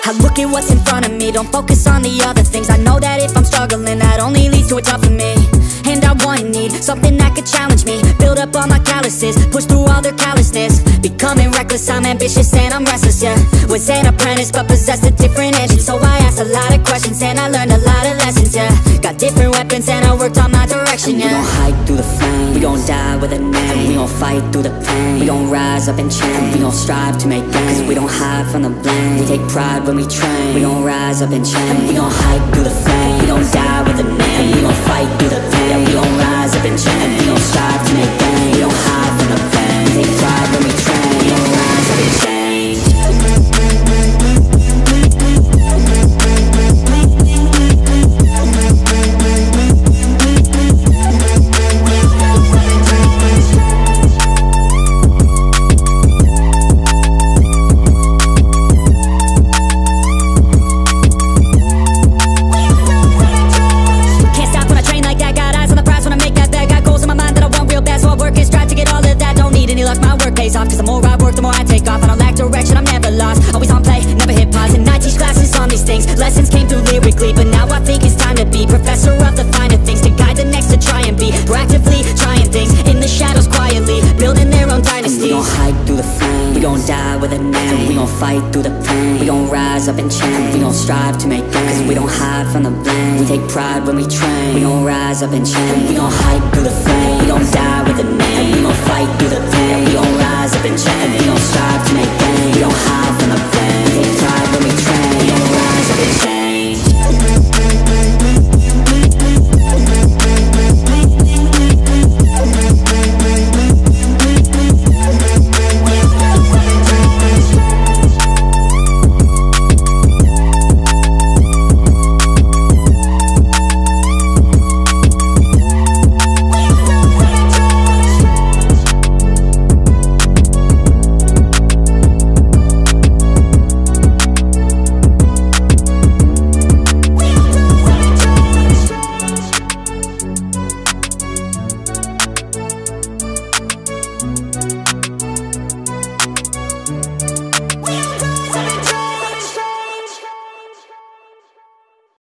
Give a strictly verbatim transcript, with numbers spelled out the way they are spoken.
I look at what's in front of me, don't focus on the other things. I know that if I'm struggling, that only leads to a tough for me. And I want and need something that could challenge me, build up all my calluses, push through all their callousness. Becoming reckless, I'm ambitious and I'm restless, yeah. Was an apprentice but possessed a different engine, so I asked a lot of questions and I learned a lot of lessons, yeah. Got different weapons and I worked on my direction, yeah. We gon' hike through the flame, we gon' die with a name. We gon' fight through the pain, we gon' rise up and change. We gon' strive to make gains, cause we don't hide from the blame. We take pride when we train, we gon' rise up and change. We gon' hike through the flame, we gon' die with a name. We gon' fight through the pain, we gon' rise up and change. We gon' strive to make gains, we don't hide from the blame. We take pride when we train, we gon' rise up and change. Off, cause the more I work, the more I take off. I don't lack direction, I'm never lost. Always on play, never hit pause. And I teach classes on these things. Lessons came through lyrically, but now I think it's time to be professor of the finer things, to guide the next to try and be proactively trying things in the shadows quietly, building their own dynasty. We gon' hike through the flame, we gon' die with a name. We gon' fight through the pain, we gon' rise up and change. We gon' strive to make gains, cause we don't hide from the blame. We take pride when we train, we gon' rise up and change. We gon' hike through the flame, we gon' die with a name. We gon' fight through the pain, we gon' rise up and change. We don't strive to make gains, we don't hide from the blame. We take pride when we train, we don't rise up and change.